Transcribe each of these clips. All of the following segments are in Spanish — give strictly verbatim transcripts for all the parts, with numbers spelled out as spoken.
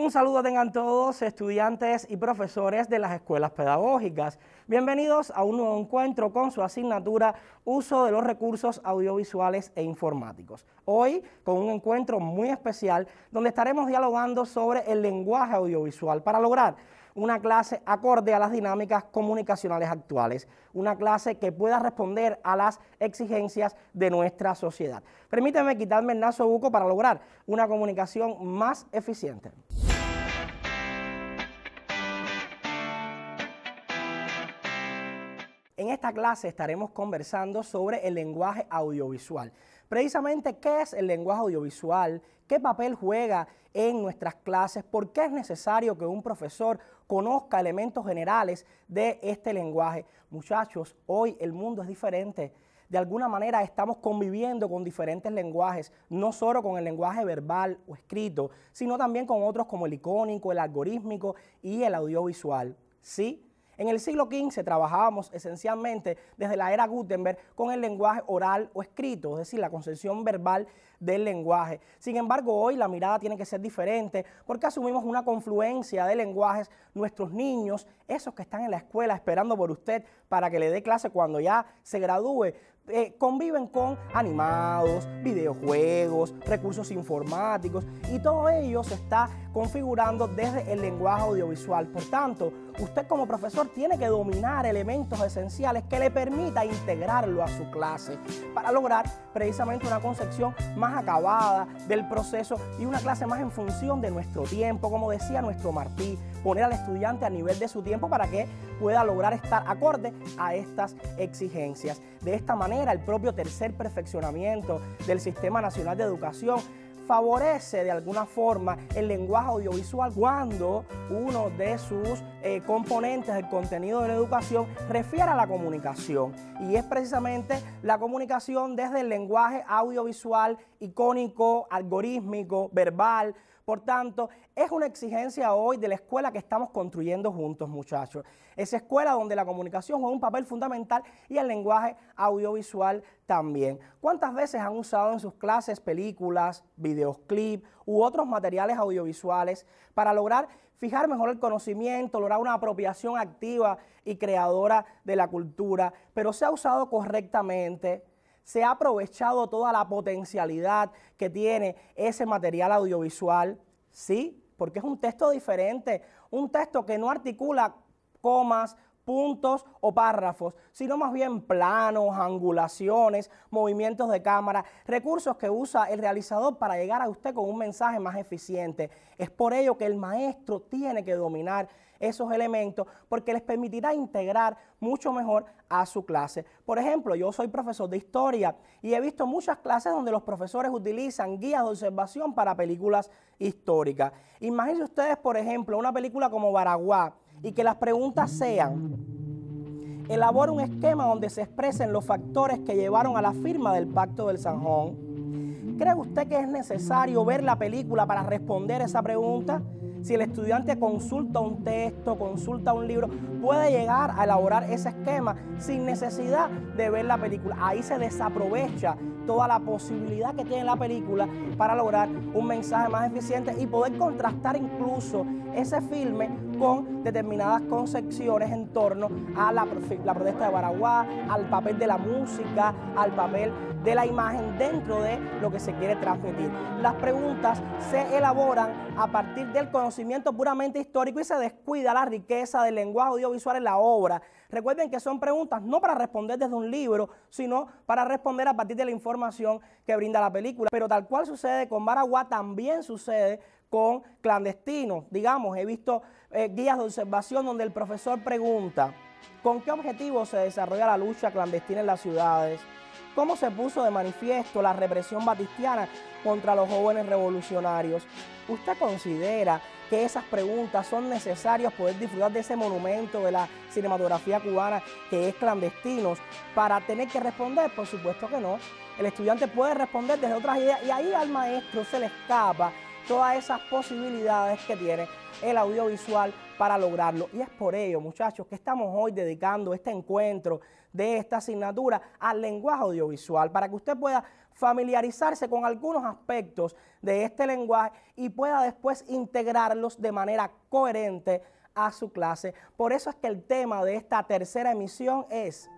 Un saludo tengan todos estudiantes y profesores de las escuelas pedagógicas. Bienvenidos a un nuevo encuentro con su asignatura Uso de los recursos audiovisuales e informáticos. Hoy con un encuentro muy especial donde estaremos dialogando sobre el lenguaje audiovisual para lograr una clase acorde a las dinámicas comunicacionales actuales, una clase que pueda responder a las exigencias de nuestra sociedad. Permíteme quitarme el naso buco para lograr una comunicación más eficiente. En esta clase estaremos conversando sobre el lenguaje audiovisual. Precisamente, ¿qué es el lenguaje audiovisual? ¿Qué papel juega en nuestras clases? ¿Por qué es necesario que un profesor conozca elementos generales de este lenguaje? Muchachos, hoy el mundo es diferente. De alguna manera estamos conviviendo con diferentes lenguajes, no solo con el lenguaje verbal o escrito, sino también con otros como el icónico, el algorítmico y el audiovisual. ¿Sí? En el siglo quince trabajábamos esencialmente desde la era Gutenberg con el lenguaje oral o escrito, es decir, la concepción verbal del lenguaje. Sin embargo, hoy la mirada tiene que ser diferente porque asumimos una confluencia de lenguajes. Nuestros niños, esos que están en la escuela esperando por usted para que le dé clase cuando ya se gradúe, Eh, conviven con animados, videojuegos, recursos informáticos y todo ello se está configurando desde el lenguaje audiovisual. Por tanto, usted como profesor tiene que dominar elementos esenciales que le permita integrarlo a su clase para lograr precisamente una concepción más acabada del proceso y una clase más en función de nuestro tiempo, como decía nuestro Martí, poner al estudiante a nivel de su tiempo para que pueda lograr estar acorde a estas exigencias. De esta manera, el propio tercer perfeccionamiento del Sistema Nacional de Educación favorece de alguna forma el lenguaje audiovisual cuando uno de sus eh, componentes del contenido de la educación refiere a la comunicación, y es precisamente la comunicación desde el lenguaje audiovisual, icónico, algorítmico, verbal. Por tanto, es una exigencia hoy de la escuela que estamos construyendo juntos, muchachos. Esa escuela donde la comunicación juega un papel fundamental y el lenguaje audiovisual también. ¿Cuántas veces han usado en sus clases películas, videoclips u otros materiales audiovisuales para lograr fijar mejor el conocimiento, lograr una apropiación activa y creadora de la cultura, pero se ha usado correctamente? ¿Se ha aprovechado toda la potencialidad que tiene ese material audiovisual? Sí, porque es un texto diferente, un texto que no articula comas, puntos o párrafos, sino más bien planos, angulaciones, movimientos de cámara, recursos que usa el realizador para llegar a usted con un mensaje más eficiente. Es por ello que el maestro tiene que dominar esos elementos porque les permitirá integrar mucho mejor a su clase. Por ejemplo, yo soy profesor de historia y he visto muchas clases donde los profesores utilizan guías de observación para películas históricas. Imagínense ustedes, por ejemplo, una película como Baraguá y que las preguntas sean: elabora un esquema donde se expresen los factores que llevaron a la firma del Pacto del Zanjón. ¿Cree usted que es necesario ver la película para responder esa pregunta? Si el estudiante consulta un texto, consulta un libro, puede llegar a elaborar ese esquema sin necesidad de ver la película. Ahí se desaprovecha toda la posibilidad que tiene la película para lograr un mensaje más eficiente y poder contrastar incluso ese filme con determinadas concepciones en torno a la, la protesta de Baraguá, al papel de la música, al papel de la imagen dentro de lo que se quiere transmitir. Las preguntas se elaboran a partir del conocimiento puramente histórico y se descuida la riqueza del lenguaje audiovisual en la obra. Recuerden que son preguntas no para responder desde un libro, sino para responder a partir de la información que brinda la película. Pero tal cual sucede con Baraguá, también sucede con Clandestinos. Digamos, he visto eh, guías de observación donde el profesor pregunta: ¿con qué objetivo se desarrolla la lucha clandestina en las ciudades? ¿Cómo se puso de manifiesto la represión batistiana contra los jóvenes revolucionarios? ¿Usted considera que esas preguntas son necesarias poder disfrutar de ese monumento de la cinematografía cubana que es Clandestinos para tener que responder? Por supuesto que no. El estudiante puede responder desde otras ideas y ahí al maestro se le escapa todas esas posibilidades que tiene el audiovisual para lograrlo. Y es por ello, muchachos, que estamos hoy dedicando este encuentro de esta asignatura al lenguaje audiovisual, para que usted pueda familiarizarse con algunos aspectos de este lenguaje y pueda después integrarlos de manera coherente a su clase. Por eso es que el tema de esta tercera emisión es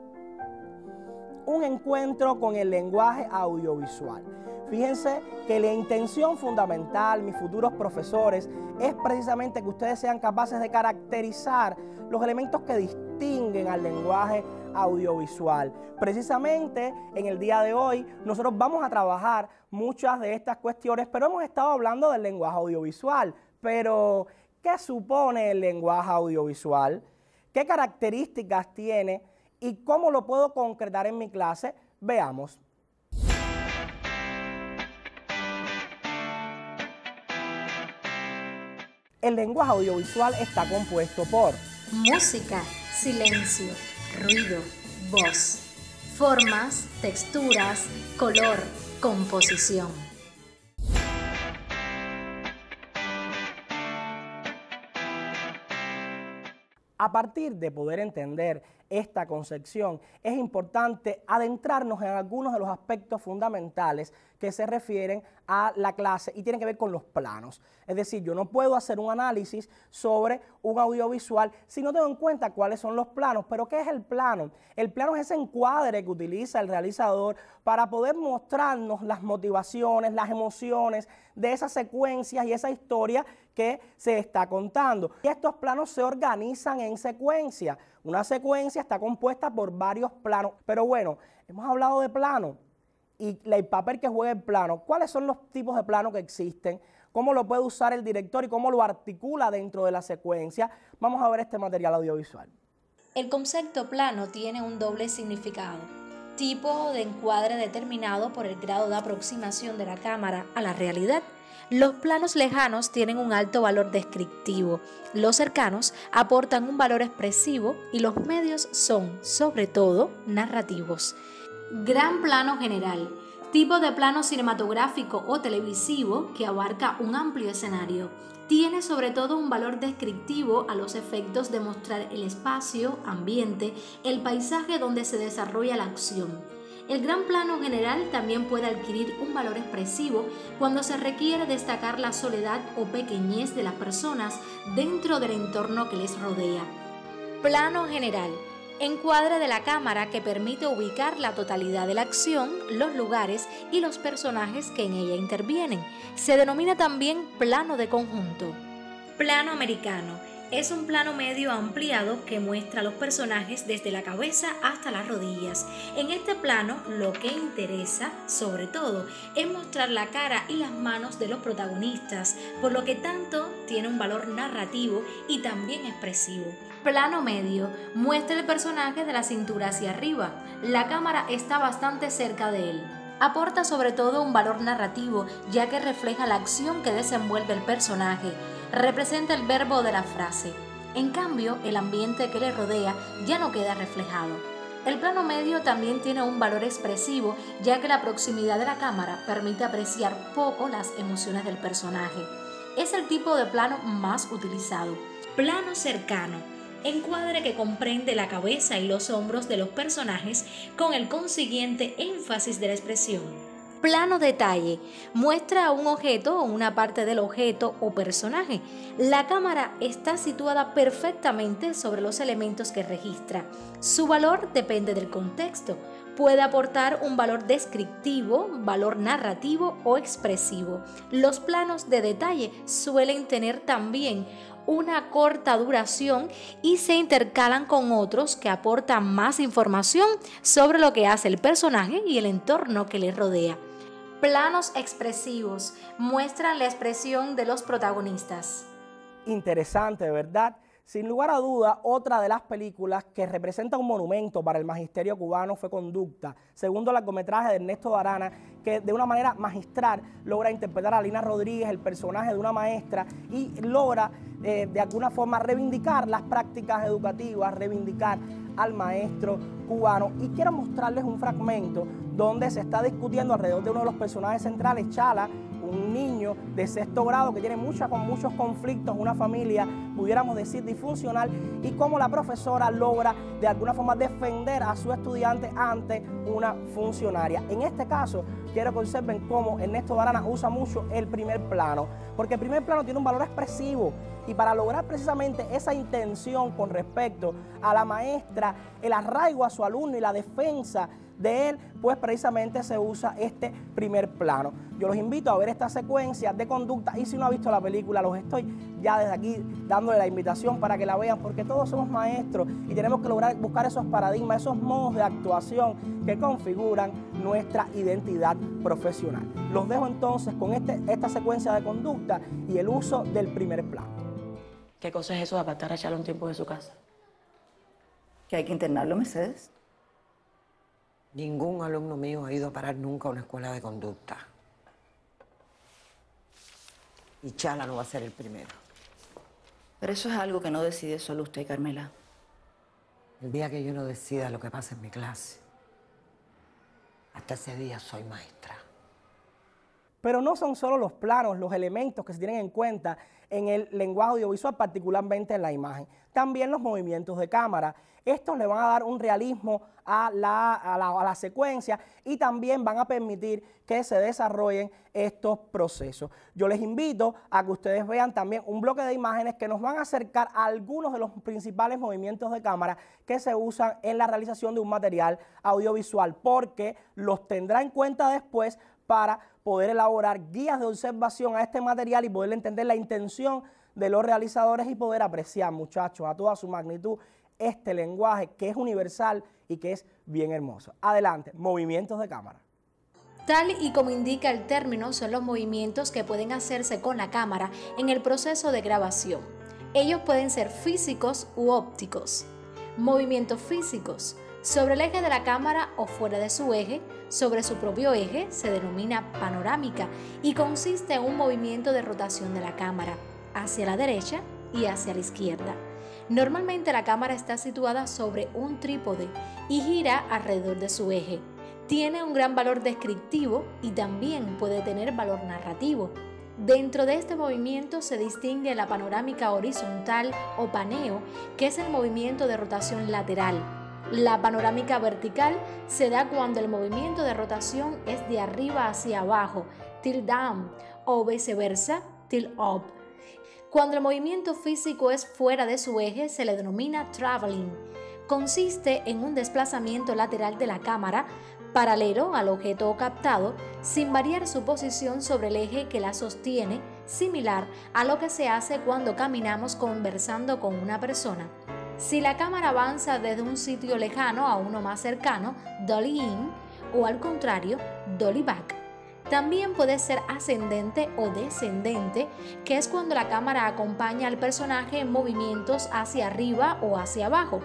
un encuentro con el lenguaje audiovisual. Fíjense que la intención fundamental, mis futuros profesores, es precisamente que ustedes sean capaces de caracterizar los elementos que distinguen al lenguaje audiovisual. Precisamente en el día de hoy nosotros vamos a trabajar muchas de estas cuestiones, pero hemos estado hablando del lenguaje audiovisual. Pero, ¿qué supone el lenguaje audiovisual? ¿Qué características tiene? ¿Y cómo lo puedo concretar en mi clase? Veamos. El lenguaje audiovisual está compuesto por música, silencio, ruido, voz, formas, texturas, color, composición. A partir de poder entender esta concepción, es importante adentrarnos en algunos de los aspectos fundamentales que se refieren a la clase y tienen que ver con los planos. Es decir, yo no puedo hacer un análisis sobre un audiovisual si no tengo en cuenta cuáles son los planos. ¿Pero qué es el plano? El plano es ese encuadre que utiliza el realizador para poder mostrarnos las motivaciones, las emociones de esas secuencias y esa historia que se está contando. Y estos planos se organizan en secuencia. Una secuencia está compuesta por varios planos. Pero bueno, hemos hablado de plano y el papel que juega el plano. ¿Cuáles son los tipos de planos que existen? ¿Cómo lo puede usar el director y cómo lo articula dentro de la secuencia? Vamos a ver este material audiovisual. El concepto plano tiene un doble significado. Tipo de encuadre determinado por el grado de aproximación de la cámara a la realidad. Los planos lejanos tienen un alto valor descriptivo, los cercanos aportan un valor expresivo y los medios son, sobre todo, narrativos. Gran plano general, tipo de plano cinematográfico o televisivo que abarca un amplio escenario. Tiene sobre todo un valor descriptivo a los efectos de mostrar el espacio, ambiente, el paisaje donde se desarrolla la acción. El gran plano general también puede adquirir un valor expresivo cuando se requiere destacar la soledad o pequeñez de las personas dentro del entorno que les rodea. Plano general. Encuadre de la cámara que permite ubicar la totalidad de la acción, los lugares y los personajes que en ella intervienen. Se denomina también plano de conjunto. Plano americano. Es un plano medio ampliado que muestra a los personajes desde la cabeza hasta las rodillas. En este plano, lo que interesa, sobre todo, es mostrar la cara y las manos de los protagonistas, por lo que tanto tiene un valor narrativo y también expresivo. Plano medio muestra el personaje de la cintura hacia arriba. La cámara está bastante cerca de él. Aporta sobre todo un valor narrativo, ya que refleja la acción que desenvuelve el personaje. Representa el verbo de la frase. En cambio, el ambiente que le rodea ya no queda reflejado. El plano medio también tiene un valor expresivo, ya que la proximidad de la cámara permite apreciar poco las emociones del personaje. Es el tipo de plano más utilizado. Plano cercano. Encuadre que comprende la cabeza y los hombros de los personajes con el consiguiente énfasis de la expresión. Plano detalle. Muestra un objeto o una parte del objeto o personaje. La cámara está situada perfectamente sobre los elementos que registra. Su valor depende del contexto. Puede aportar un valor descriptivo, valor narrativo o expresivo. Los planos de detalle suelen tener también una corta duración y se intercalan con otros que aportan más información sobre lo que hace el personaje y el entorno que le rodea. Planos expresivos muestran la expresión de los protagonistas. Interesante, ¿verdad? Sin lugar a duda, otra de las películas que representa un monumento para el magisterio cubano fue Conducta, segundo largometraje de Ernesto Arana, que de una manera magistral logra interpretar a Lina Rodríguez, el personaje de una maestra, y logra eh, de alguna forma reivindicar las prácticas educativas, reivindicar al maestro cubano. Y quiero mostrarles un fragmento donde se está discutiendo alrededor de uno de los personajes centrales, Chala, un niño de sexto grado que tiene mucha, con muchos conflictos, una familia, pudiéramos decir, disfuncional, y cómo la profesora logra de alguna forma defender a su estudiante ante una funcionaria. En este caso, quiero que observen cómo Ernesto Barana usa mucho el primer plano, porque el primer plano tiene un valor expresivo, y para lograr precisamente esa intención con respecto a la maestra, el arraigo a su alumno y la defensa de él, pues precisamente se usa este primer plano. Yo los invito a ver esta secuencia de conducta, y si no ha visto la película, los estoy ya desde aquí dándole la invitación para que la vean, porque todos somos maestros y tenemos que lograr buscar esos paradigmas, esos modos de actuación que configuran nuestra identidad profesional. Los dejo entonces con este, esta secuencia de conducta y el uso del primer plano. ¿Qué cosa es eso de apartar a Chalo un tiempo de su casa? ¿Que hay que internarlo, Mercedes? Ningún alumno mío ha ido a parar nunca a una escuela de conducta. Y Chala no va a ser el primero. Pero eso es algo que no decide solo usted, Carmela. El día que yo no decida lo que pasa en mi clase, hasta ese día soy maestra. Pero no son solo los planos, los elementos que se tienen en cuenta en el lenguaje audiovisual, particularmente en la imagen. También los movimientos de cámara. Estos le van a dar un realismo a la, a la, a la secuencia, y también van a permitir que se desarrollen estos procesos. Yo les invito a que ustedes vean también un bloque de imágenes que nos van a acercar a algunos de los principales movimientos de cámara que se usan en la realización de un material audiovisual, porque los tendrá en cuenta después para poder elaborar guías de observación a este material y poder entender la intención de los realizadores y poder apreciar, muchachos, a toda su magnitud este lenguaje que es universal y que es bien hermoso. Adelante, movimientos de cámara. Tal y como indica el término, son los movimientos que pueden hacerse con la cámara en el proceso de grabación. Ellos pueden ser físicos u ópticos. Movimientos físicos. Sobre el eje de la cámara o fuera de su eje, sobre su propio eje, se denomina panorámica y consiste en un movimiento de rotación de la cámara hacia la derecha y hacia la izquierda. Normalmente la cámara está situada sobre un trípode y gira alrededor de su eje. Tiene un gran valor descriptivo y también puede tener valor narrativo. Dentro de este movimiento se distingue la panorámica horizontal o paneo, que es el movimiento de rotación lateral. La panorámica vertical se da cuando el movimiento de rotación es de arriba hacia abajo, tilt down, o viceversa, tilt up. Cuando el movimiento físico es fuera de su eje, se le denomina traveling. Consiste en un desplazamiento lateral de la cámara paralelo al objeto captado, sin variar su posición sobre el eje que la sostiene, similar a lo que se hace cuando caminamos conversando con una persona. Si la cámara avanza desde un sitio lejano a uno más cercano, dolly in, o al contrario, dolly back. También puede ser ascendente o descendente, que es cuando la cámara acompaña al personaje en movimientos hacia arriba o hacia abajo.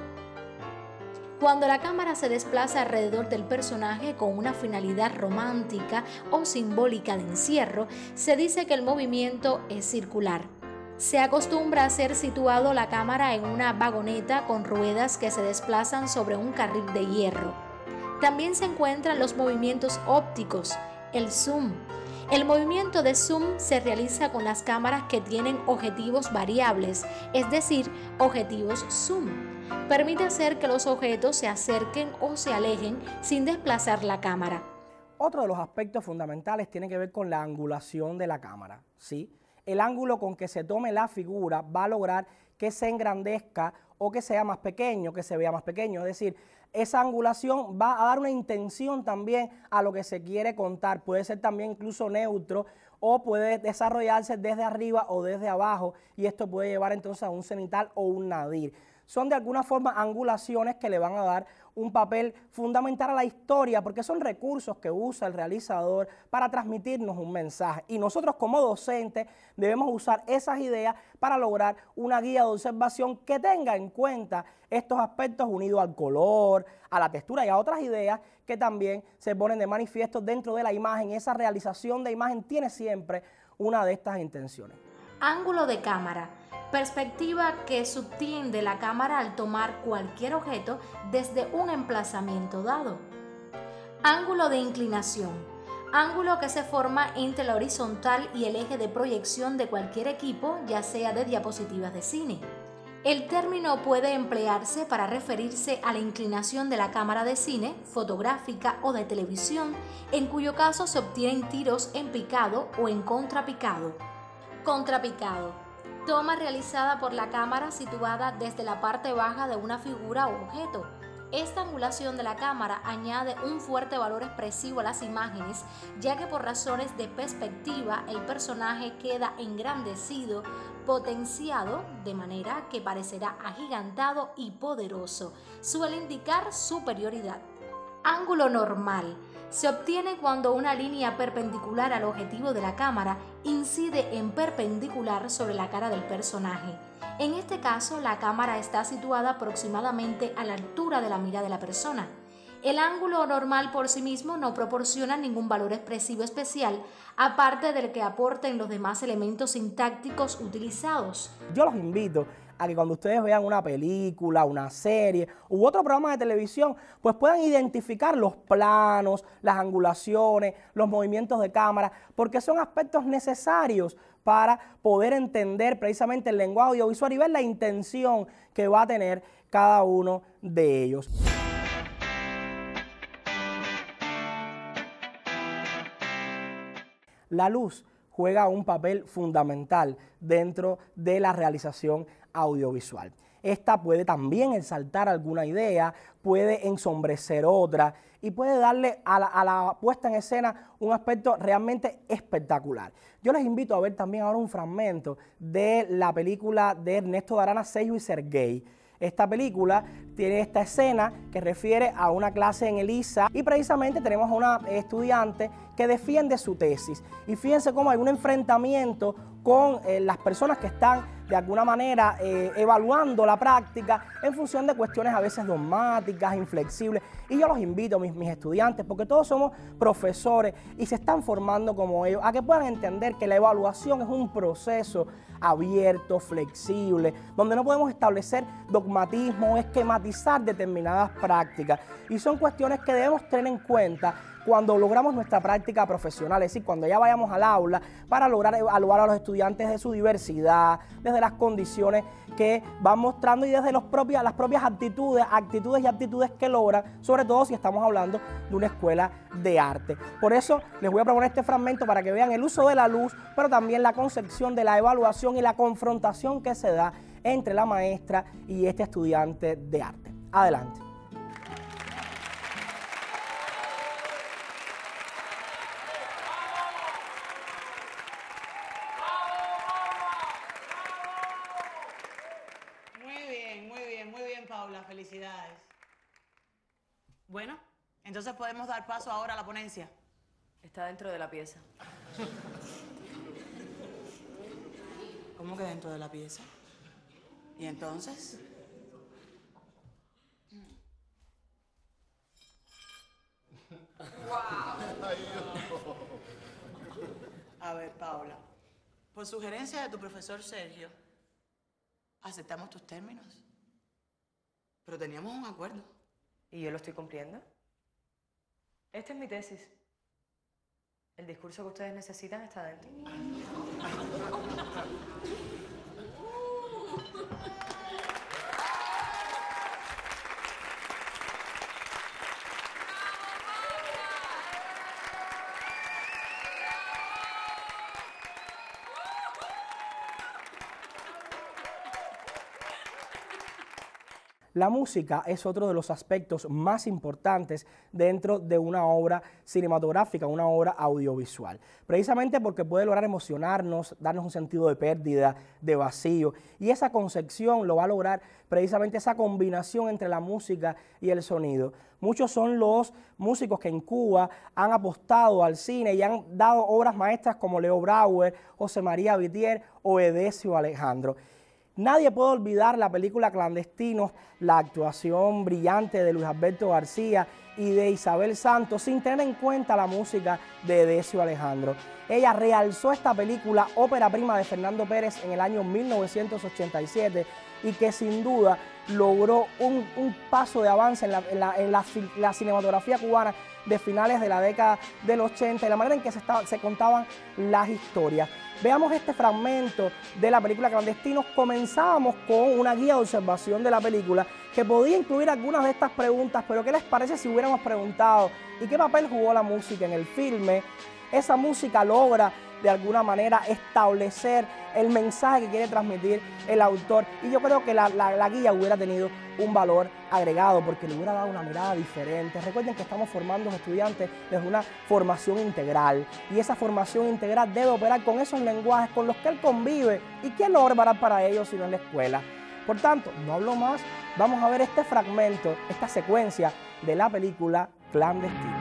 Cuando la cámara se desplaza alrededor del personaje con una finalidad romántica o simbólica de encierro, se dice que el movimiento es circular. Se acostumbra a ser situado la cámara en una vagoneta con ruedas que se desplazan sobre un carril de hierro. También se encuentran los movimientos ópticos, el zoom. El movimiento de zoom se realiza con las cámaras que tienen objetivos variables, es decir, objetivos zoom. Permite hacer que los objetos se acerquen o se alejen sin desplazar la cámara. Otro de los aspectos fundamentales tiene que ver con la angulación de la cámara, ¿sí? El ángulo con que se tome la figura va a lograr que se engrandezca o que sea más pequeño, que se vea más pequeño. Es decir, esa angulación va a dar una intención también a lo que se quiere contar. Puede ser también incluso neutro o puede desarrollarse desde arriba o desde abajo, y esto puede llevar entonces a un cenital o un nadir. Son de alguna forma angulaciones que le van a dar un papel fundamental a la historia, porque son recursos que usa el realizador para transmitirnos un mensaje. Y nosotros como docentes debemos usar esas ideas para lograr una guía de observación que tenga en cuenta estos aspectos unidos al color, a la textura y a otras ideas que también se ponen de manifiesto dentro de la imagen. Esa realización de imagen tiene siempre una de estas intenciones. Ángulo de cámara. Perspectiva que subtiende la cámara al tomar cualquier objeto desde un emplazamiento dado. Ángulo de inclinación. ángulo que se forma entre la horizontal y el eje de proyección de cualquier equipo, ya sea de diapositivas de cine. El término puede emplearse para referirse a la inclinación de la cámara de cine, fotográfica o de televisión, en cuyo caso se obtienen tiros en picado o en contrapicado. Contrapicado. Toma realizada por la cámara situada desde la parte baja de una figura o objeto. Esta angulación de la cámara añade un fuerte valor expresivo a las imágenes, ya que por razones de perspectiva el personaje queda engrandecido, potenciado, de manera que parecerá agigantado y poderoso. Suele indicar superioridad. Ángulo normal. Se obtiene cuando una línea perpendicular al objetivo de la cámara incide en perpendicular sobre la cara del personaje. En este caso, la cámara está situada aproximadamente a la altura de la mira de la persona. El ángulo normal por sí mismo no proporciona ningún valor expresivo especial, aparte del que aporten los demás elementos sintácticos utilizados. Yo los invito a que cuando ustedes vean una película, una serie u otro programa de televisión, pues puedan identificar los planos, las angulaciones, los movimientos de cámara, porque son aspectos necesarios para poder entender precisamente el lenguaje audiovisual y ver la intención que va a tener cada uno de ellos. La luz juega un papel fundamental dentro de la realización audiovisual. Esta puede también exaltar alguna idea, puede ensombrecer otra y puede darle a la, a la puesta en escena un aspecto realmente espectacular. Yo les invito a ver también ahora un fragmento de la película de Ernesto de Arana, Sergio y Sergey. Esta película tiene esta escena que refiere a una clase en el I S A y precisamente tenemos a una estudiante que defiende su tesis. Y fíjense cómo hay un enfrentamiento con eh, las personas que están de alguna manera eh, evaluando la práctica en función de cuestiones a veces dogmáticas, inflexibles. Y yo los invito, mis, mis estudiantes, porque todos somos profesores y se están formando como ellos, a que puedan entender que la evaluación es un proceso abierto, flexible, donde no podemos establecer dogmatismo o esquematizar determinadas prácticas. Y son cuestiones que debemos tener en cuenta cuando logramos nuestra práctica profesional, es decir, cuando ya vayamos al aula para lograr evaluar a los estudiantes de su diversidad, desde las condiciones que van mostrando y desde los propias, las propias actitudes, actitudes y aptitudes que logran, sobre todo si estamos hablando de una escuela de arte. Por eso les voy a proponer este fragmento para que vean el uso de la luz, pero también la concepción de la evaluación y la confrontación que se da entre la maestra y este estudiante de arte. Adelante. Paula, felicidades. Bueno, entonces podemos dar paso ahora a la ponencia. Está dentro de la pieza. ¿Cómo que dentro de la pieza? ¿Y entonces? A ver, Paula, por sugerencia de tu profesor Sergio, aceptamos tus términos. Pero teníamos un acuerdo. ¿Y yo lo estoy cumpliendo? Esta es mi tesis. El discurso que ustedes necesitan está dentro. La música es otro de los aspectos más importantes dentro de una obra cinematográfica, una obra audiovisual. Precisamente porque puede lograr emocionarnos, darnos un sentido de pérdida, de vacío. Y esa concepción lo va a lograr precisamente esa combinación entre la música y el sonido. Muchos son los músicos que en Cuba han apostado al cine y han dado obras maestras como Leo Brauer, José María Vitier o Edesio Alejandro. Nadie puede olvidar la película Clandestinos, la actuación brillante de Luis Alberto García y de Isabel Santos, sin tener en cuenta la música de Edesio Alejandro. Ella realzó esta película, ópera prima de Fernando Pérez, en el año mil novecientos ochenta y siete y que sin duda logró un, un paso de avance en, la, en, la, en la, la cinematografía cubana de finales de la década del ochenta y la manera en que se, estaba, se contaban las historias. Veamos este fragmento de la película Clandestinos. Comenzábamos con una guía de observación de la película que podía incluir algunas de estas preguntas, pero ¿qué les parece si hubiéramos preguntado ¿y qué papel jugó la música en el filme? Esa música logra de alguna manera establecer el mensaje que quiere transmitir el autor, y yo creo que la, la, la guía hubiera tenido un valor agregado porque le hubiera dado una mirada diferente. Recuerden que estamos formando a los estudiantes desde una formación integral, y esa formación integral debe operar con esos lenguajes con los que él convive, y ¿quién lo va a preparar para ellos sino en la escuela? Por tanto, no hablo más, vamos a ver este fragmento, esta secuencia de la película Clandestinos.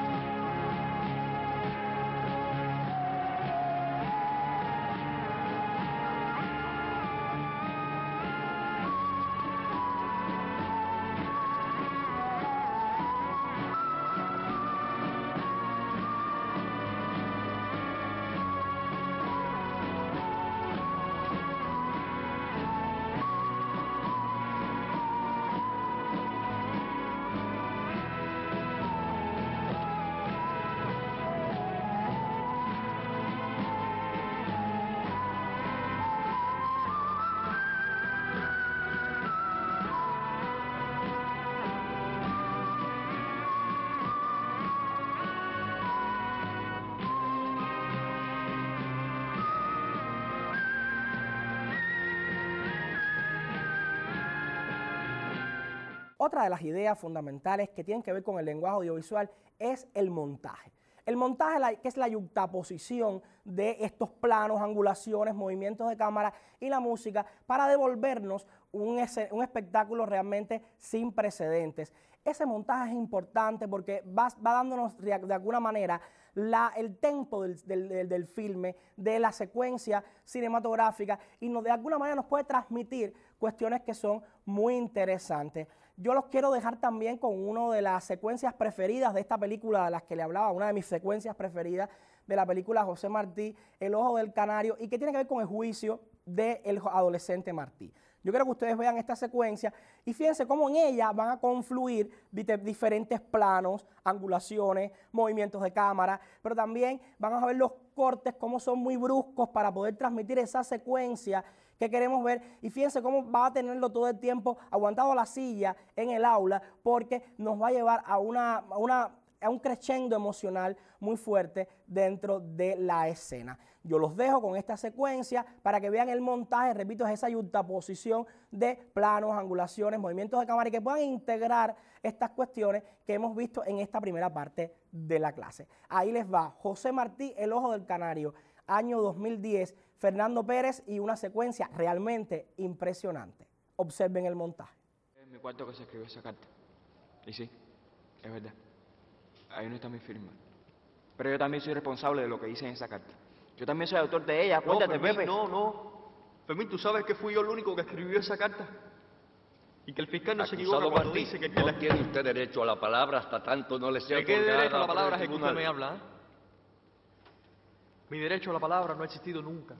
Otra de las ideas fundamentales que tienen que ver con el lenguaje audiovisual es el montaje. El montaje, que es la yuxtaposición de estos planos, angulaciones, movimientos de cámara y la música para devolvernos un, un espectáculo realmente sin precedentes. Ese montaje es importante porque va, va dándonos de alguna manera la, el tempo del, del, del filme, de la secuencia cinematográfica, y nos, de alguna manera nos puede transmitir cuestiones que son muy interesantes. Yo los quiero dejar también con una de las secuencias preferidas de esta película de las que le hablaba, una de mis secuencias preferidas de la película José Martí, El ojo del canario, y que tiene que ver con el juicio del adolescente Martí. Yo quiero que ustedes vean esta secuencia y fíjense cómo en ella van a confluir diferentes planos, angulaciones, movimientos de cámara, pero también van a ver los cortes, cómo son muy bruscos para poder transmitir esa secuencia que queremos ver, y fíjense cómo va a tenerlo todo el tiempo aguantado la silla en el aula, porque nos va a llevar a, una, a, una, a un crescendo emocional muy fuerte dentro de la escena. Yo los dejo con esta secuencia para que vean el montaje, repito, es esa yuxtaposición de planos, angulaciones, movimientos de cámara, y que puedan integrar estas cuestiones que hemos visto en esta primera parte de la clase. Ahí les va José Martí, El ojo del canario, año dos mil diez, Fernando Pérez, y una secuencia realmente impresionante. Observen el montaje. Es mi cuarto que se escribió esa carta. Y sí, es verdad. Ahí no está mi firma. Pero yo también soy responsable de lo que dice en esa carta. Yo también soy autor de ella, acuérdate, no, Fermín, Pepe. No, no. Fermín, ¿tú sabes que fui yo el único que escribió esa carta? Y que el fiscal no se equivoca cuando dice que... No tiene usted derecho a la palabra hasta tanto no le sea ¿De qué otorgada derecho a la por palabra el es que usted tribunal? me habla? ¿eh? Mi derecho a la palabra no ha existido nunca.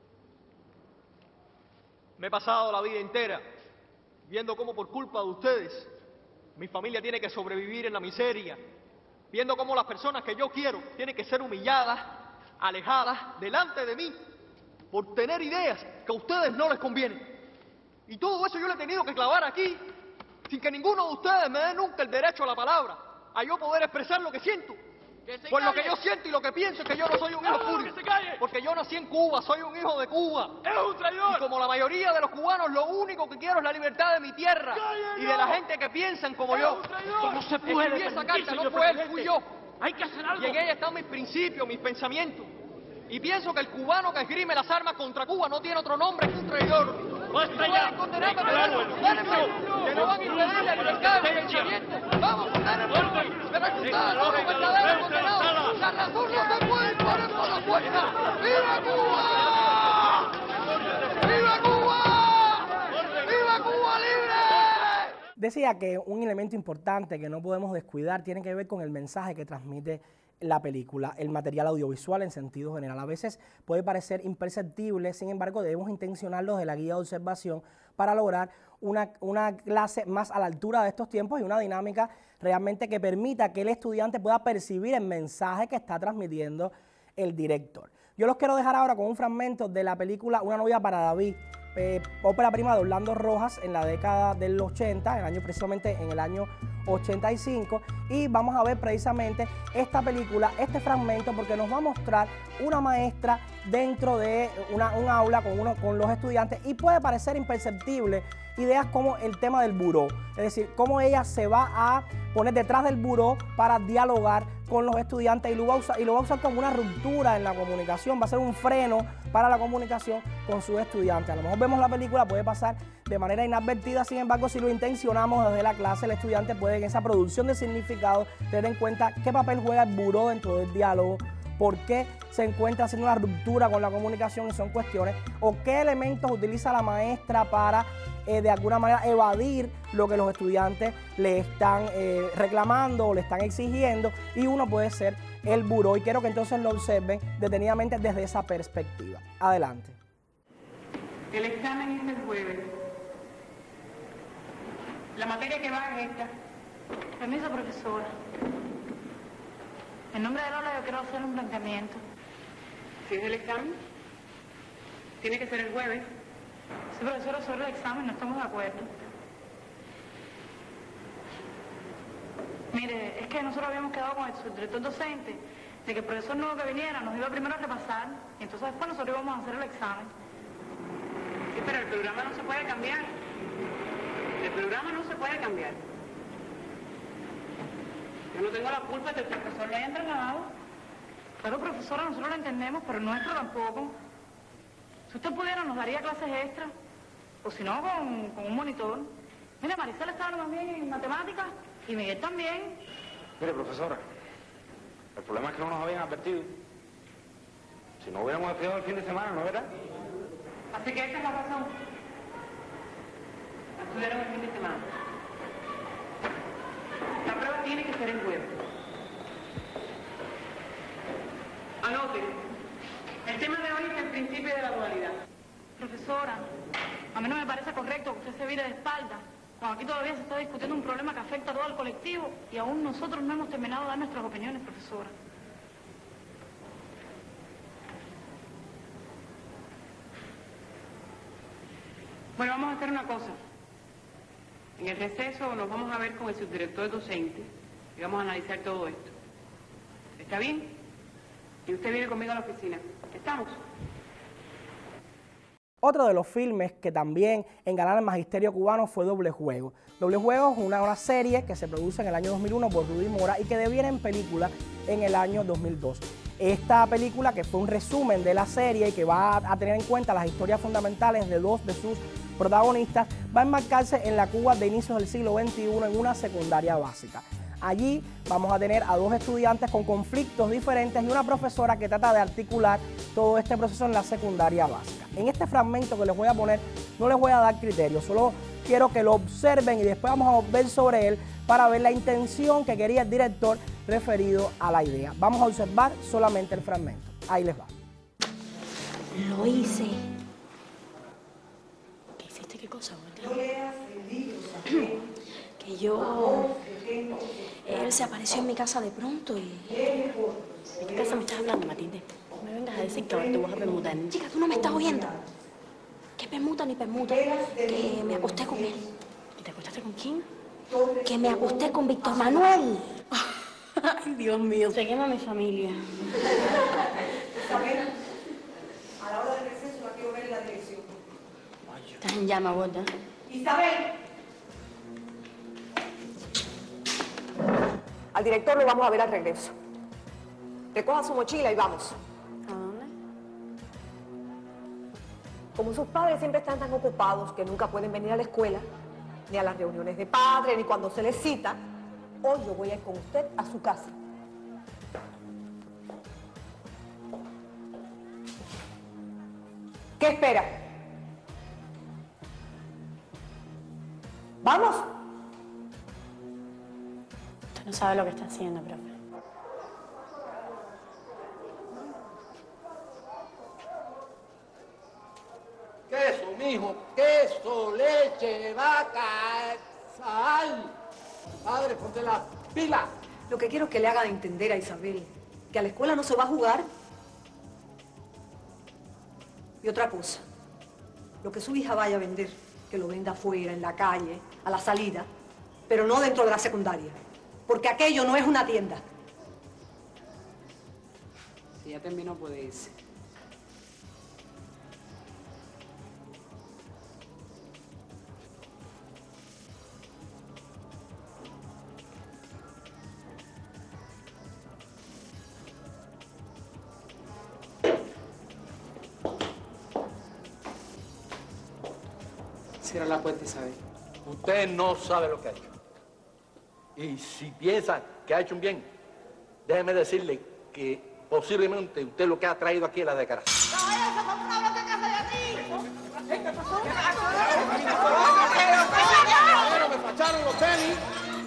Me he pasado la vida entera viendo cómo por culpa de ustedes mi familia tiene que sobrevivir en la miseria, viendo cómo las personas que yo quiero tienen que ser humilladas, alejadas delante de mí por tener ideas que a ustedes no les convienen. Y todo eso yo le he tenido que clavar aquí sin que ninguno de ustedes me dé nunca el derecho a la palabra, a yo poder expresar lo que siento. Pues lo que yo siento y lo que pienso es que yo no soy un hijo furio, porque yo nací en Cuba, soy un hijo de Cuba. ¡Es un traidor! Y como la mayoría de los cubanos, lo único que quiero es la libertad de mi tierra y de la gente que piensan como yo. ¿Cómo se puede Escribí esa permitir, carta, no señor fue él, presidente? fui yo. Hay que hacer algo. Y en ella están mis principios, mis pensamientos. Y pienso que el cubano que esgrime las armas contra Cuba no tiene otro nombre que un traidor. ¡Basta Y ya! pueden condenarme, pero Declaro el condenarme, juicio que no van a impedir la libertad de pensamiento. Vamos, condenarme, pero es que ustedes son los verdaderos condenados. La razón no se puede imponer por la fuerza. ¡Viva Cuba! ¡Viva Cuba! ¡Viva Cuba libre! Decía que un elemento importante que no podemos descuidar tiene que ver con el mensaje que transmite la película, el material audiovisual en sentido general. A veces puede parecer imperceptible, sin embargo debemos intencionarlo de la guía de observación para lograr una, una clase más a la altura de estos tiempos y una dinámica realmente que permita que el estudiante pueda percibir el mensaje que está transmitiendo el director. Yo los quiero dejar ahora con un fragmento de la película Una novia para David, eh, ópera prima de Orlando Rojas en la década del ochenta, el año, precisamente en el año ochenta y cinco, y vamos a ver precisamente esta película, este fragmento, porque nos va a mostrar una maestra dentro de una, un aula con, uno, con los estudiantes, y puede parecer imperceptible ideas como el tema del buró, es decir, cómo ella se va a poner detrás del buró para dialogar con los estudiantes y lo, va a usar, y lo va a usar como una ruptura en la comunicación, va a ser un freno para la comunicación con sus estudiantes. A lo mejor vemos la película, puede pasar de manera inadvertida, sin embargo, si lo intencionamos desde la clase, el estudiante puede en esa producción de significado tener en cuenta qué papel juega el buró dentro del diálogo, por qué se encuentra haciendo una ruptura con la comunicación, y son cuestiones, o qué elementos utiliza la maestra para eh, de alguna manera evadir lo que los estudiantes le están eh, reclamando o le están exigiendo, y uno puede ser el buró, y quiero que entonces lo observen detenidamente desde esa perspectiva. Adelante. El examen es el jueves. La materia que va es esta. Permiso, profesora. En nombre de Lola yo quiero hacer un planteamiento. Si es el examen, tiene que ser el jueves. Sí, profesora, sobre el examen no estamos de acuerdo. Mire, es que nosotros habíamos quedado con el subdirector docente de que el profesor nuevo que viniera nos iba primero a repasar y entonces después nosotros íbamos a hacer el examen. Sí, pero el programa no se puede cambiar. El programa no se puede cambiar. Yo no tengo la culpa de que el profesor le haya trasladado. Pero profesora, nosotros lo entendemos, pero nuestro tampoco. Si usted pudiera, nos daría clases extras. O si no, con, con un monitor. Mira, Maricela estaba más bien en matemáticas y Miguel también. Mire, profesora, el problema es que no nos habían advertido. Si no hubiéramos estudiado el fin de semana, ¿no verá? Así que esa es la razón. Estudiaron el fin de semana. La prueba tiene que ser el jueves. Anote. El tema de hoy es el principio de la dualidad. Profesora, a mí no me parece correcto que usted se vire de espalda, cuando aquí todavía se está discutiendo un problema que afecta a todo el colectivo y aún nosotros no hemos terminado de dar nuestras opiniones, profesora. Bueno, vamos a hacer una cosa. En el receso nos vamos a ver con el subdirector docente y vamos a analizar todo esto. ¿Está bien? Y usted viene conmigo a la oficina. ¿Estamos? Otro de los filmes que también engalaron el magisterio cubano fue Doble Juego. Doble Juego es una, una serie que se produce en el año dos mil uno por Rudy Mora y que deviene en película en el año dos mil dos. Esta película, que fue un resumen de la serie y que va a tener en cuenta las historias fundamentales de dos de sus protagonistas, va a enmarcarse en la Cuba de inicios del siglo veintiuno en una secundaria básica. Allí vamos a tener a dos estudiantes con conflictos diferentes y una profesora que trata de articular todo este proceso en la secundaria básica. En este fragmento que les voy a poner no les voy a dar criterios, solo quiero que lo observen y después vamos a volver sobre él para ver la intención que quería el director referido a la idea. Vamos a observar solamente el fragmento. Ahí les va. Lo hice. ¿Qué hiciste? ¿Qué cosa? Que yo... Él se apareció en mi casa de pronto y... ¿De qué casa me estás hablando, Matilde? No me vengas a decir que ahora te vas a permutar. Chica, tú no me estás oyendo. ¿Qué permuta ni permuta? Que me acosté con él. ¿Y te acostaste con quién? Que me acosté con Víctor Manuel. Ay, Dios mío. Se quema mi familia. Isabel, a la hora del receso aquí voy a ver la dirección. Estás en llama, gorda. Isabel. Al director lo vamos a ver al regreso. Recoja su mochila y vamos. ¿A dónde? Como sus padres siempre están tan ocupados que nunca pueden venir a la escuela, ni a las reuniones de padres, ni cuando se les cita, hoy yo voy a ir con usted a su casa. ¿Qué espera? ¿Vamos? Usted no sabe lo que está haciendo, profe. mijo, queso, leche, vaca, sal. Padre, ponte la pila. Lo que quiero es que le hagan entender a Isabel que a la escuela no se va a jugar. Y otra cosa, lo que su hija vaya a vender, que lo venda afuera, en la calle, a la salida, pero no dentro de la secundaria, porque aquello no es una tienda. Si ya terminó, puede irse. Cierra la puerta, Isabel. Usted no sabe lo que ha hecho. Y si piensa que ha hecho un bien, déjeme decirle que posiblemente usted lo que ha traído aquí es la declaración. Me facharon los tenis.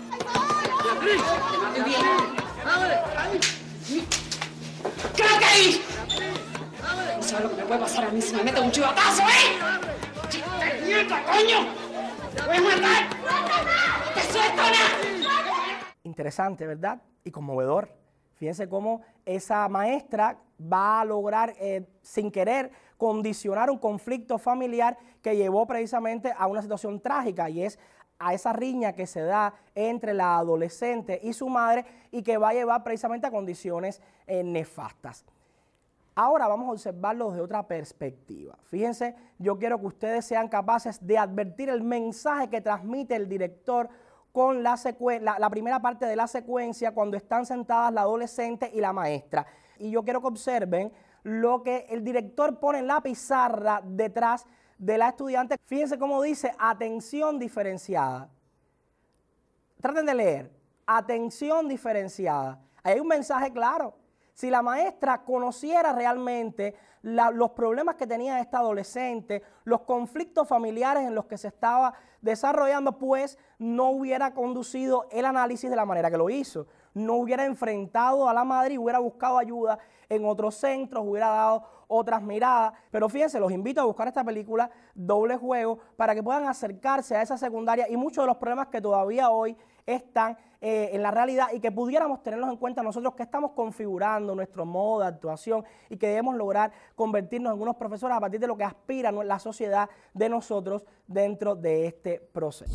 ¡Creo que ahí! No sabes lo que me puede pasar a mí si me mete un chivatazo, ¿eh? ¡Chiste, nieta, coño! ¡Te voy a matar! ¡No te suelto nada! Interesante, ¿verdad? Y conmovedor. Fíjense cómo esa maestra va a lograr, eh, sin querer, condicionar un conflicto familiar que llevó precisamente a una situación trágica, y es a esa riña que se da entre la adolescente y su madre y que va a llevar precisamente a condiciones eh, nefastas. Ahora vamos a observarlo desde otra perspectiva. Fíjense, yo quiero que ustedes sean capaces de advertir el mensaje que transmite el director con la, la, la primera parte de la secuencia cuando están sentadas la adolescente y la maestra. Y yo quiero que observen lo que el director pone en la pizarra detrás de la estudiante. Fíjense cómo dice atención diferenciada. Traten de leer, atención diferenciada. Ahí hay un mensaje claro. Si la maestra conociera realmente la, los problemas que tenía esta adolescente, los conflictos familiares en los que se estaba desarrollando, pues no hubiera conducido el análisis de la manera que lo hizo. No hubiera enfrentado a la madre y hubiera buscado ayuda en otros centros, hubiera dado otras miradas. Pero fíjense, los invito a buscar esta película Doble Juego para que puedan acercarse a esa secundaria y muchos de los problemas que todavía hoy están eh, en la realidad y que pudiéramos tenerlos en cuenta nosotros que estamos configurando nuestro modo de actuación y que debemos lograr convertirnos en unos profesores a partir de lo que aspira la sociedad de nosotros dentro de este proceso.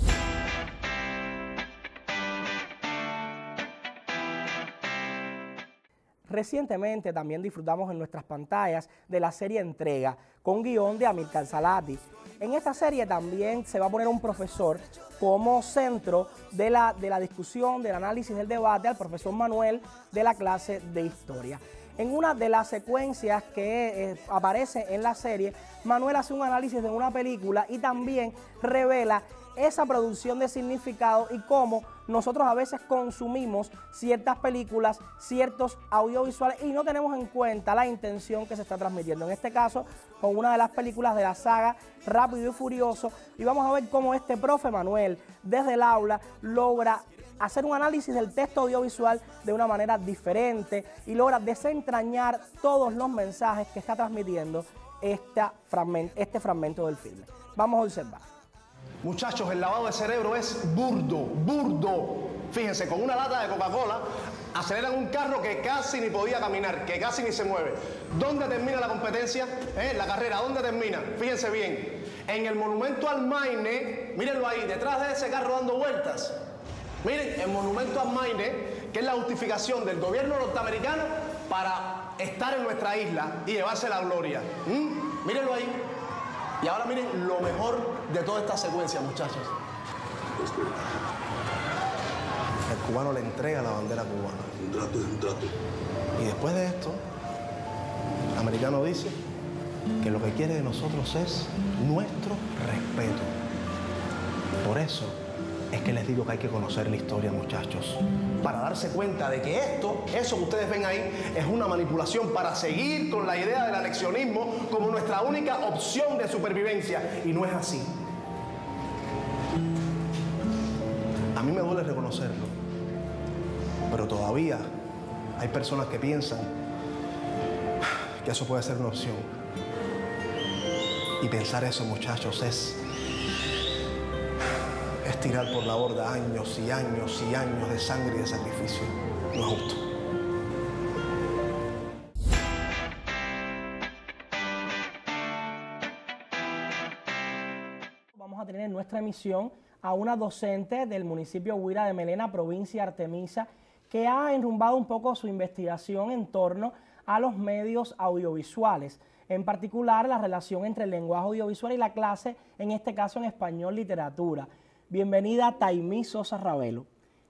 Recientemente también disfrutamos en nuestras pantallas de la serie Entrega, con guión de Amílcar Salati. En esta serie también se va a poner un profesor como centro de la, de la discusión, del análisis, del debate, al profesor Manuel de la clase de Historia. En una de las secuencias que eh, aparece en la serie, Manuel hace un análisis de una película y también revela esa producción de significado y cómo nosotros a veces consumimos ciertas películas, ciertos audiovisuales y no tenemos en cuenta la intención que se está transmitiendo. En este caso, con una de las películas de la saga Rápido y Furioso, y vamos a ver cómo este profe Manuel, desde el aula, logra hacer un análisis del texto audiovisual de una manera diferente y logra desentrañar todos los mensajes que está transmitiendo esta fragmento, este fragmento del filme. Vamos a observar. Muchachos, el lavado de cerebro es burdo, burdo. Fíjense, con una lata de Coca-Cola aceleran un carro que casi ni podía caminar, que casi ni se mueve. ¿Dónde termina la competencia? ¿Eh? La carrera, ¿dónde termina? Fíjense bien. En el monumento al Maine, mírenlo ahí, detrás de ese carro dando vueltas. Miren, el monumento al Maine, que es la justificación del gobierno norteamericano para estar en nuestra isla y llevarse la gloria. ¿Mm? Mírenlo ahí. Y ahora miren lo mejor de toda esta secuencia, muchachos. El cubano le entrega la bandera cubana. Un trato es un trato. Y después de esto, el americano dice que lo que quiere de nosotros es nuestro respeto. Por eso es que les digo que hay que conocer la historia, muchachos, para darse cuenta de que esto, eso que ustedes ven ahí, es una manipulación para seguir con la idea del anexionismo como nuestra única opción de supervivencia. Y no es así. A mí me duele reconocerlo, pero todavía hay personas que piensan que eso puede ser una opción. Y pensar eso, muchachos, es, es tirar por la borda años y años y años de sangre y de sacrificio. No es justo. Vamos a tener en nuestra emisión a una docente del municipio Huira de Melena, provincia de Artemisa, que ha enrumbado un poco su investigación en torno a los medios audiovisuales, en particular la relación entre el lenguaje audiovisual y la clase, en este caso en español literatura. Bienvenida Taimí Sosa Ravelo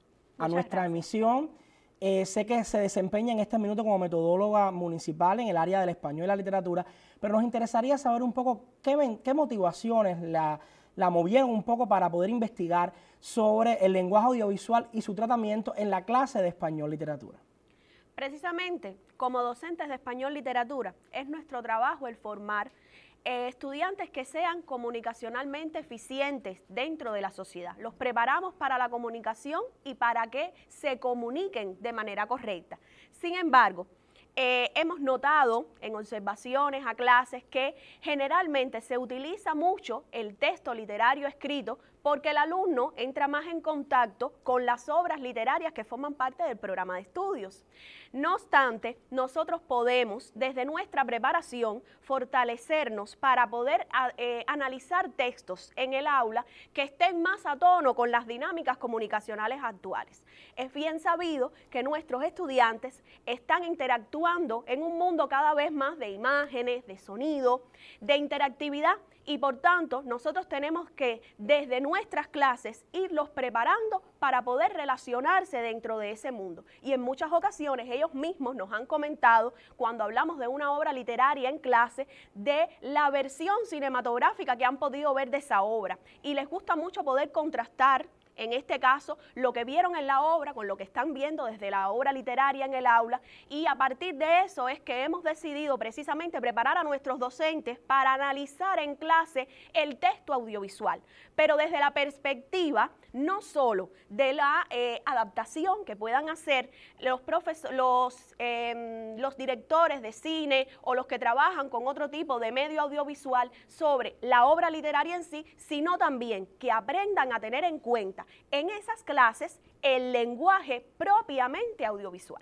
a nuestra gracias. emisión. Eh, sé que se desempeña en este minuto como metodóloga municipal en el área del español y la literatura, pero nos interesaría saber un poco qué, qué motivaciones la, la movieron un poco para poder investigar sobre el lenguaje audiovisual y su tratamiento en la clase de español literatura. Precisamente, como docentes de español literatura, es nuestro trabajo el formar eh, estudiantes que sean comunicacionalmente eficientes dentro de la sociedad. Los preparamos para la comunicación y para que se comuniquen de manera correcta. Sin embargo, eh, hemos notado en observaciones a clases que generalmente se utiliza mucho el texto literario escrito porque el alumno entra más en contacto con las obras literarias que forman parte del programa de estudios. No obstante, nosotros podemos, desde nuestra preparación, fortalecernos para poder eh, analizar textos en el aula que estén más a tono con las dinámicas comunicacionales actuales. Es bien sabido que nuestros estudiantes están interactuando en un mundo cada vez más de imágenes, de sonido, de interactividad, y por tanto nosotros tenemos que desde nuestras clases irlos preparando para poder relacionarse dentro de ese mundo. Y en muchas ocasiones ellos mismos nos han comentado, cuando hablamos de una obra literaria en clase, de la versión cinematográfica que han podido ver de esa obra. Y les gusta mucho poder contrastar, en este caso, lo que vieron en la obra con lo que están viendo desde la obra literaria en el aula, y a partir de eso es que hemos decidido precisamente preparar a nuestros docentes para analizar en clase el texto audiovisual, pero desde la perspectiva no solo de la eh, adaptación que puedan hacer los, los, eh, los directores de cine o los que trabajan con otro tipo de medio audiovisual sobre la obra literaria en sí, sino también que aprendan a tener en cuenta en esas clases el lenguaje propiamente audiovisual.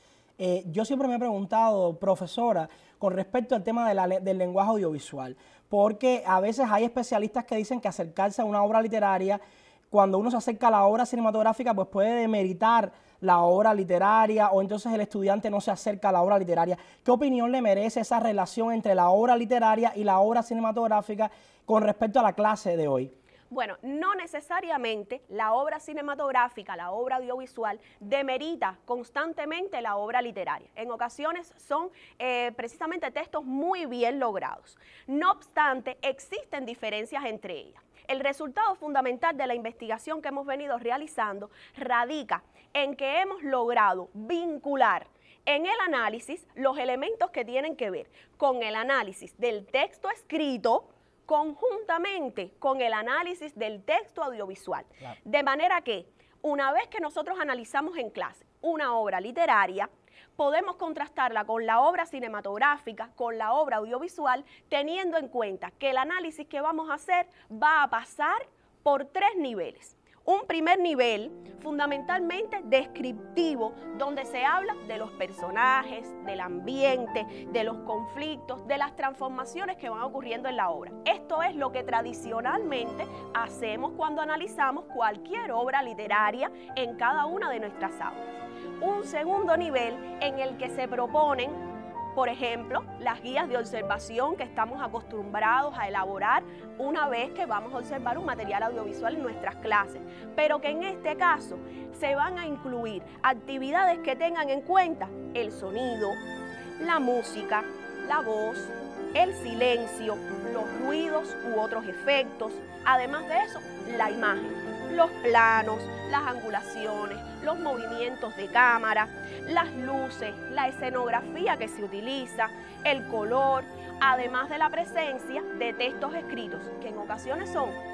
Eh, yo siempre me he preguntado, profesora, con respecto al tema de la, del lenguaje audiovisual, porque a veces hay especialistas que dicen que acercarse a una obra literaria, cuando uno se acerca a la obra cinematográfica, pues puede demeritar la obra literaria, o entonces el estudiante no se acerca a la obra literaria. ¿Qué opinión le merece esa relación entre la obra literaria y la obra cinematográfica con respecto a la clase de hoy? Bueno, no necesariamente la obra cinematográfica, la obra audiovisual, demerita constantemente la obra literaria. En ocasiones son eh, precisamente textos muy bien logrados. No obstante, existen diferencias entre ellas. El resultado fundamental de la investigación que hemos venido realizando radica en que hemos logrado vincular en el análisis los elementos que tienen que ver con el análisis del texto escrito conjuntamente con el análisis del texto audiovisual. Claro. De manera que, una vez que nosotros analizamos en clase una obra literaria, podemos contrastarla con la obra cinematográfica, con la obra audiovisual, teniendo en cuenta que el análisis que vamos a hacer va a pasar por tres niveles. Un primer nivel fundamentalmente descriptivo, donde se habla de los personajes, del ambiente, de los conflictos, de las transformaciones que van ocurriendo en la obra. Esto es lo que tradicionalmente hacemos cuando analizamos cualquier obra literaria en cada una de nuestras aulas. Un segundo nivel en el que se proponen, por ejemplo, las guías de observación que estamos acostumbrados a elaborar una vez que vamos a observar un material audiovisual en nuestras clases, pero que en este caso se van a incluir actividades que tengan en cuenta el sonido, la música, la voz, el silencio, los ruidos u otros efectos, además de eso, la imagen, los planos, las angulaciones, los movimientos de cámara, las luces, la escenografía que se utiliza, el color, además de la presencia de textos escritos, que en ocasiones son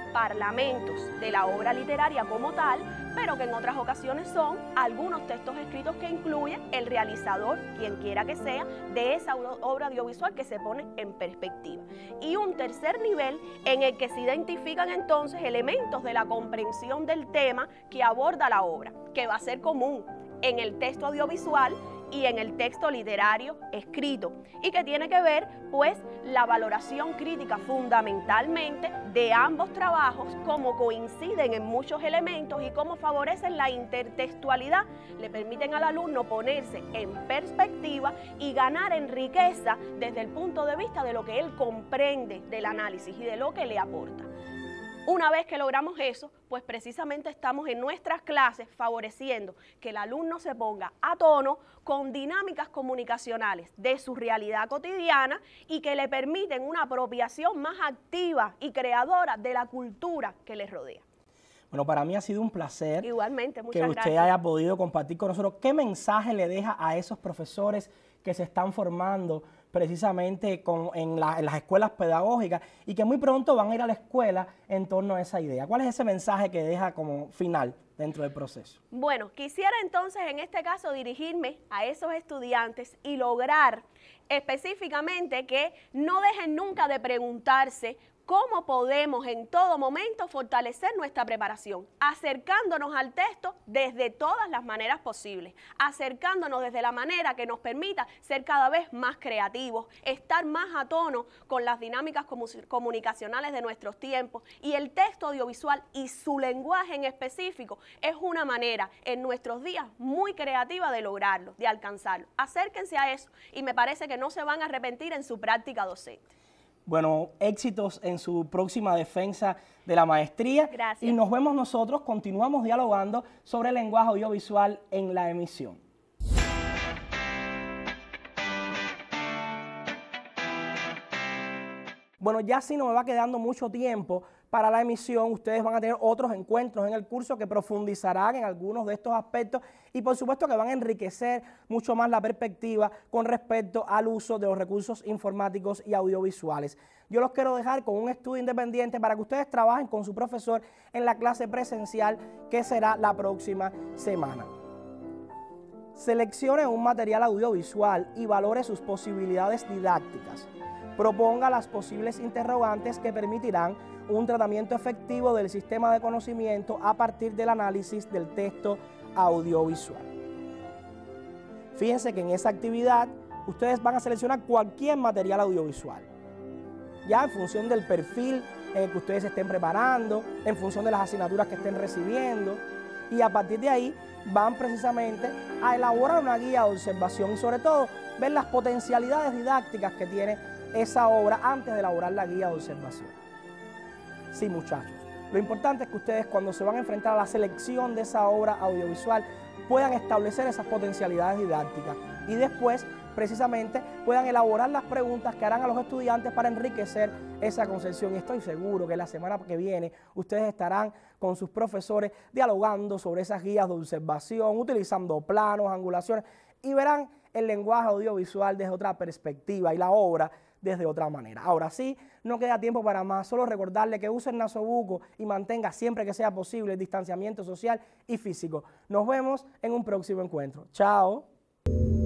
parlamentos de la obra literaria como tal, pero que en otras ocasiones son algunos textos escritos que incluyen el realizador, quien quiera que sea, de esa obra audiovisual que se pone en perspectiva. Y un tercer nivel en el que se identifican entonces elementos de la comprensión del tema que aborda la obra, que va a ser común en el texto audiovisual y en el texto literario escrito, y que tiene que ver pues la valoración crítica fundamentalmente de ambos trabajos, cómo coinciden en muchos elementos y cómo favorecen la intertextualidad, le permiten al alumno ponerse en perspectiva y ganar en riqueza desde el punto de vista de lo que él comprende del análisis y de lo que le aporta. Una vez que logramos eso, pues precisamente estamos en nuestras clases favoreciendo que el alumno se ponga a tono con dinámicas comunicacionales de su realidad cotidiana y que le permiten una apropiación más activa y creadora de la cultura que les rodea. Bueno, para mí ha sido un placer. Igualmente, muchas que usted gracias. haya podido compartir con nosotros. ¿Qué mensaje le deja a esos profesores que se están formando precisamente con, en, la, en las escuelas pedagógicas y que muy pronto van a ir a la escuela en torno a esa idea? ¿Cuál es ese mensaje que deja como final dentro del proceso? Bueno, quisiera entonces en este caso dirigirme a esos estudiantes y lograr específicamente que no dejen nunca de preguntarse cómo podemos en todo momento fortalecer nuestra preparación, acercándonos al texto desde todas las maneras posibles, acercándonos desde la manera que nos permita ser cada vez más creativos, estar más a tono con las dinámicas comunicacionales de nuestros tiempos, y el texto audiovisual y su lenguaje en específico es una manera en nuestros días muy creativa de lograrlo, de alcanzarlo. Acérquense a eso y me parece que no se van a arrepentir en su práctica docente. Bueno, éxitos en su próxima defensa de la maestría. Gracias. Y nos vemos nosotros, continuamos dialogando sobre el lenguaje audiovisual en la emisión. Bueno, ya si no me va quedando mucho tiempo para la emisión, ustedes van a tener otros encuentros en el curso que profundizarán en algunos de estos aspectos y por supuesto que van a enriquecer mucho más la perspectiva con respecto al uso de los recursos informáticos y audiovisuales. Yo los quiero dejar con un estudio independiente para que ustedes trabajen con su profesor en la clase presencial que será la próxima semana. Seleccione un material audiovisual y valore sus posibilidades didácticas. Proponga las posibles interrogantes que permitirán un tratamiento efectivo del sistema de conocimiento a partir del análisis del texto audiovisual. Fíjense que en esa actividad ustedes van a seleccionar cualquier material audiovisual, ya en función del perfil en el que ustedes se estén preparando, en función de las asignaturas que estén recibiendo, y a partir de ahí van precisamente a elaborar una guía de observación y sobre todo ver las potencialidades didácticas que tiene esa obra antes de elaborar la guía de observación. Sí, muchachos, lo importante es que ustedes cuando se van a enfrentar a la selección de esa obra audiovisual puedan establecer esas potencialidades didácticas y después precisamente puedan elaborar las preguntas que harán a los estudiantes para enriquecer esa concepción. Y estoy seguro que la semana que viene ustedes estarán con sus profesores dialogando sobre esas guías de observación, utilizando planos, angulaciones, y verán el lenguaje audiovisual desde otra perspectiva y la obra desde otra manera. Ahora sí, no queda tiempo para más, solo recordarle que use el nasobuco y mantenga siempre que sea posible el distanciamiento social y físico. Nos vemos en un próximo encuentro. Chao.